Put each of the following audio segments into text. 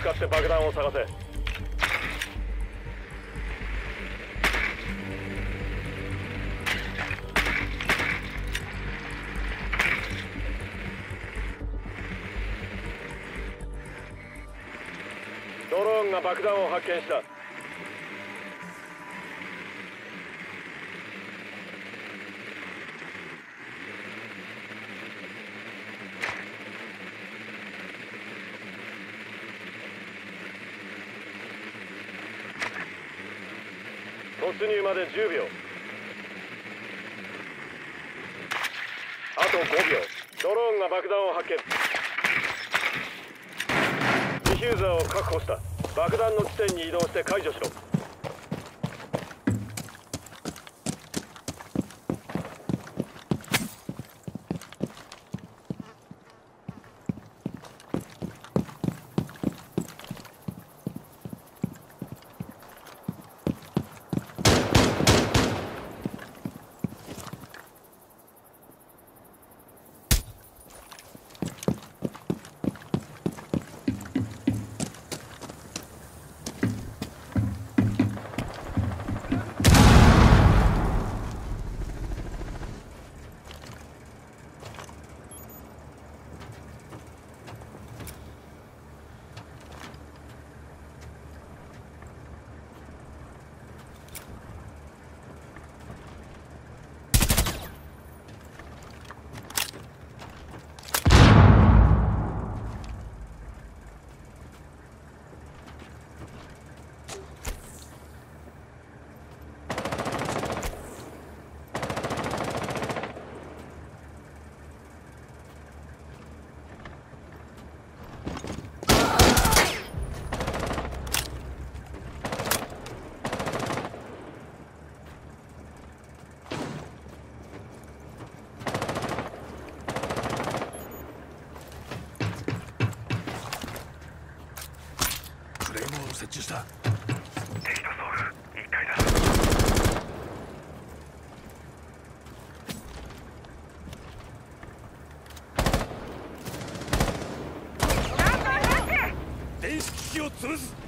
使って爆弾を探せ。ドローンが爆弾を発見した。突入まで10秒。あと5秒。ドローンが爆弾を発見。ディフューザーを確保した。爆弾の地点に移動して解除しろ。 設置した。 敵のソウル1階だ。 電子機器を潰す。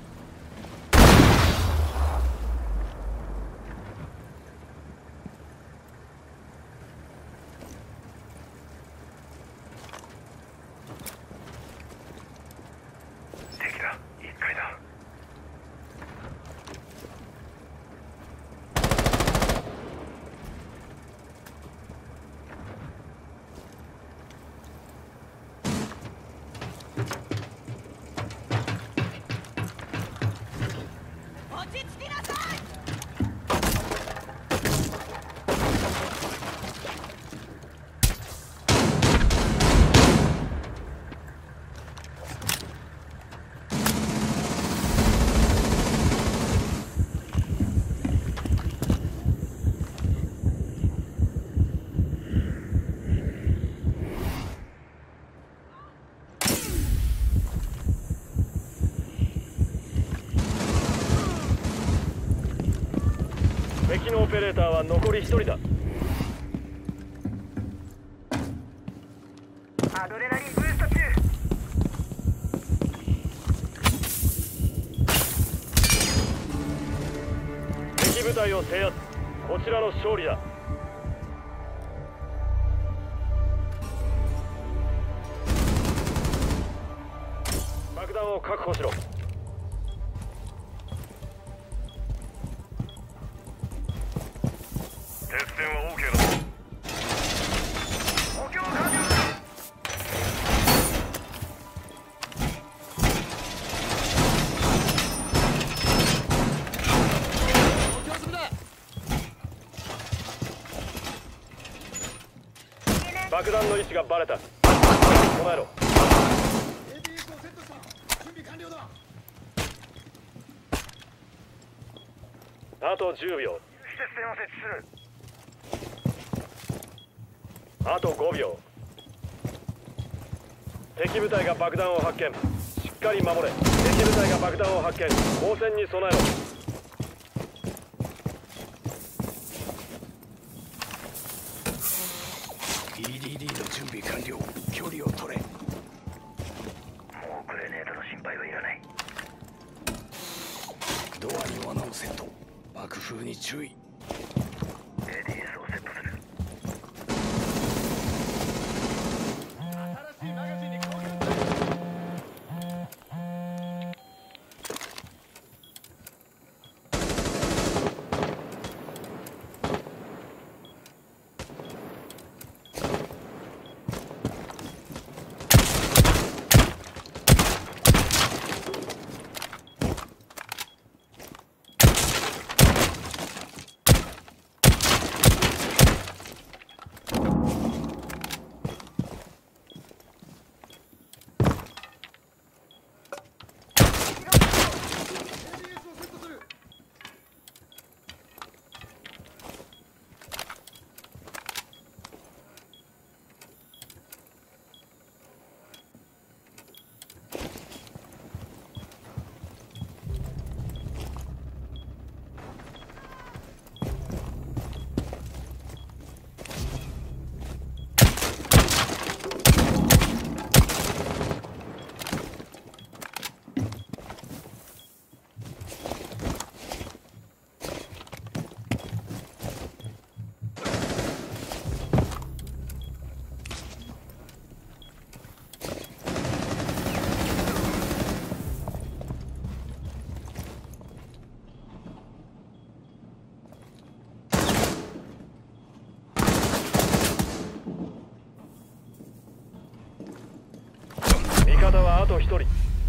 敵だ。1階だ。 落ち着きなさい。 敵のオペレーターは残り1人だ。 アドレナリンブースト中。 敵部隊を制圧。こちらの勝利だ。爆弾を確保しろ。 鉄線は OK だ。補強完了だ。 補強済みだ。 爆弾の位置がバレた。備えろ。 ABS をセットした。準備完了だ。 あと10秒。 鉄線を設置する。 あと5秒。敵部隊が爆弾を発見。しっかり守れ。敵部隊が爆弾を発見。応戦に備えろ。 EDD の準備完了。距離を取れ。 もうグレネードの心配はいらない。 罠をセット。爆風に注意。 ADS をセットする。 新しいマガジンに交換だ。 味方はあと1人。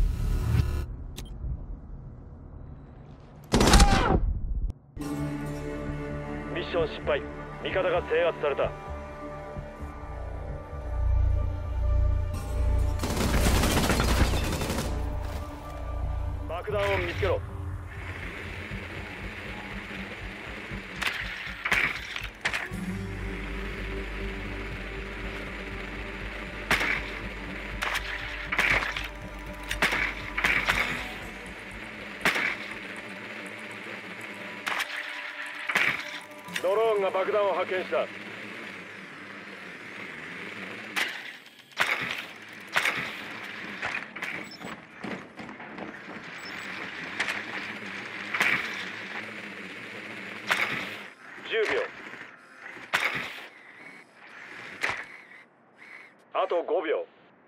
ミッション失敗。味方が制圧された。爆弾を見つけろ。ドローンが爆弾を発見した。10秒。あと5秒。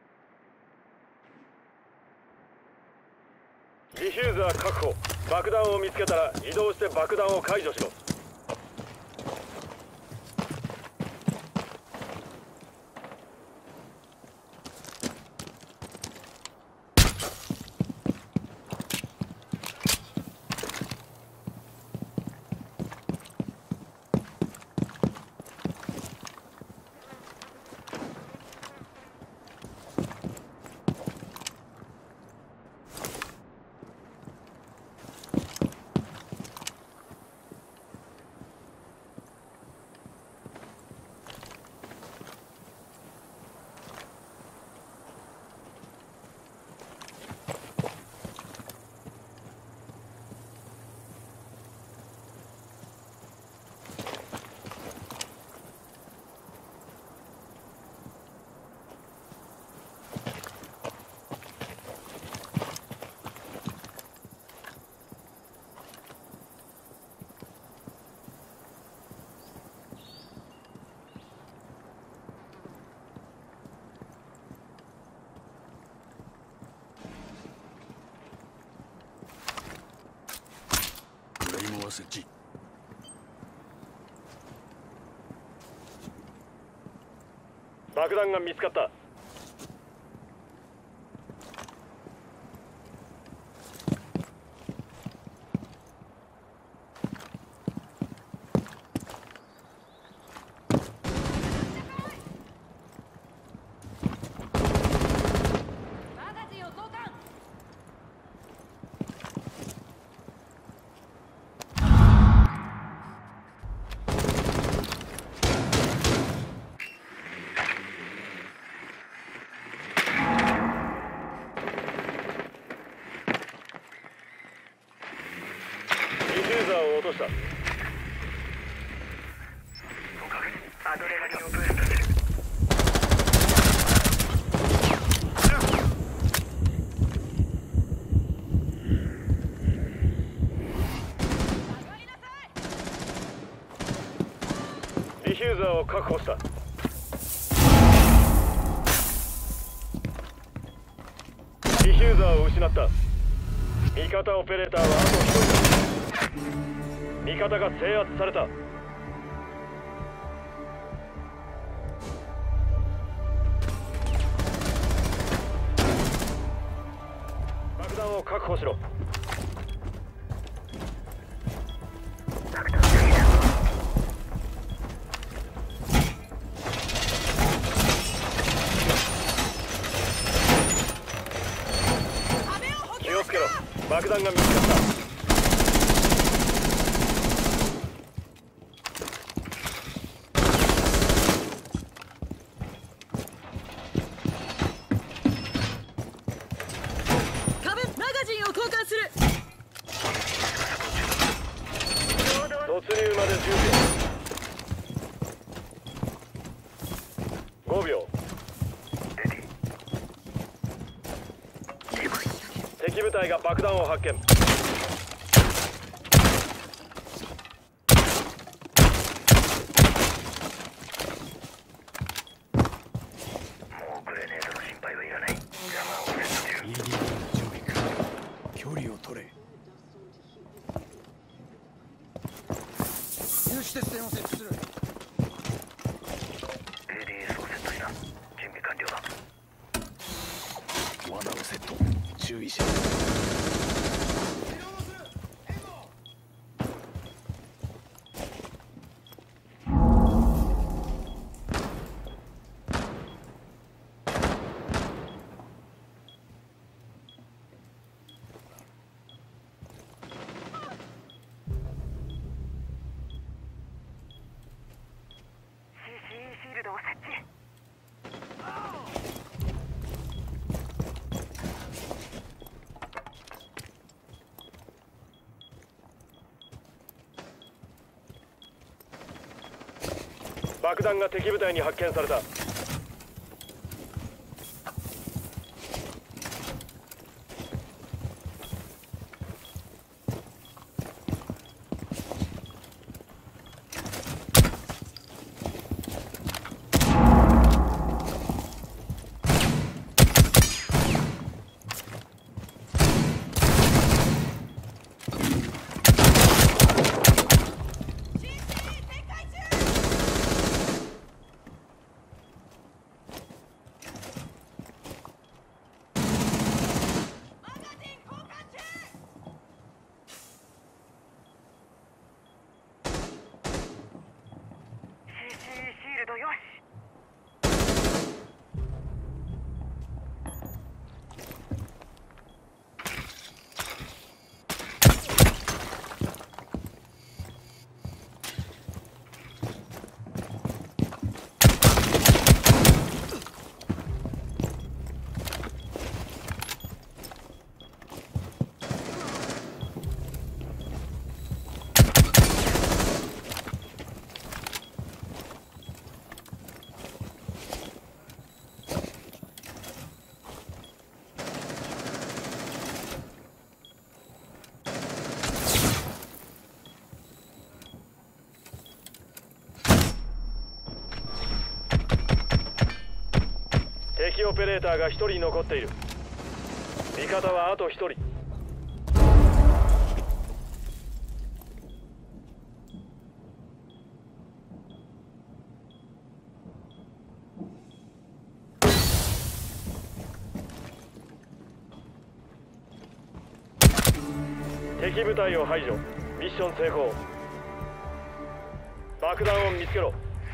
ディフューザー確保。爆弾を見つけたら移動して爆弾を解除しろ。 設置。 爆弾が見つかった。 マガジンを交換。 を落とした。 アドレナリンをブーストする。 ディフューザーを確保した。ディフューザーを失った。味方オペレーターはあと1人だ。味方が制圧された。爆弾を確保しろ。気をつけろ。爆弾が見つかった。突入まで10秒。5秒。敵部隊が爆弾を発見。 距離を取れ。 有刺鉄線を設置する。 ADS をセットした。準備完了だ。 罠をセット。注意しろ。 シールドを設置。 爆弾が敵部隊に発見された。 シールドよし。 敵オペレーターが1人残っている。味方はあと1人。敵部隊を排除。ミッション成功。爆弾を見つけろ。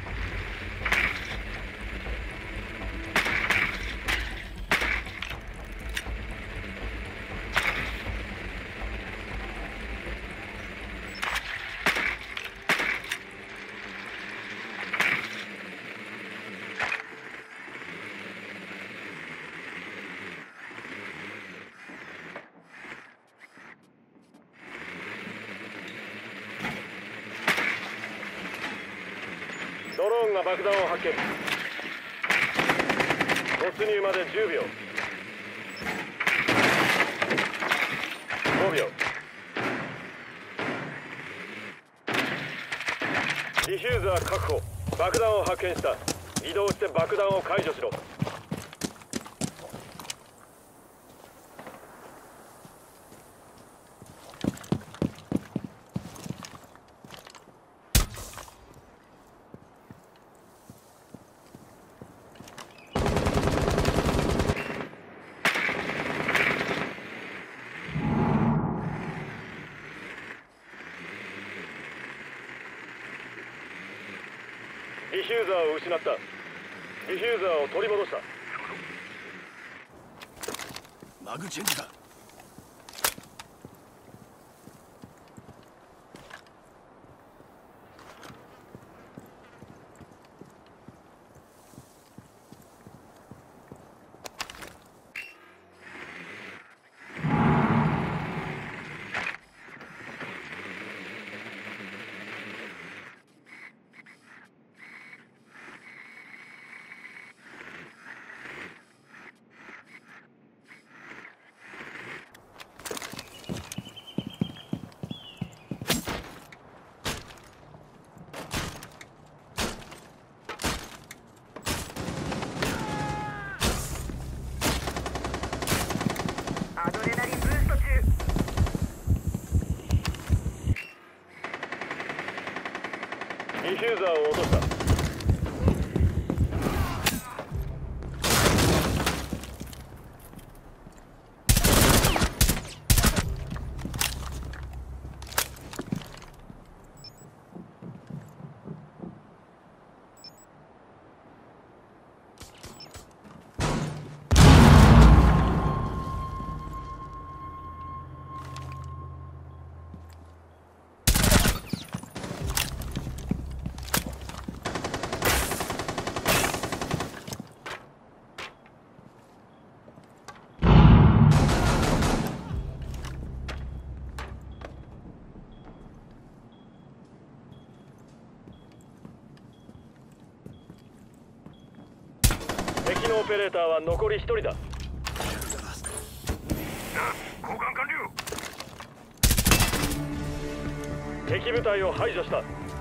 ドローンが爆弾を発見。突入まで10秒。5秒。 ディフューザー確保。爆弾を発見した。移動して爆弾を解除しろ。ディフューザーを失った。ディフューザーを取り戻した。 マグチェンジだ。 アドレナリンブースト中。 ディフューザーを落とした。敵のオペレーターは残り1人だ。 交換完了。 敵部隊を排除した。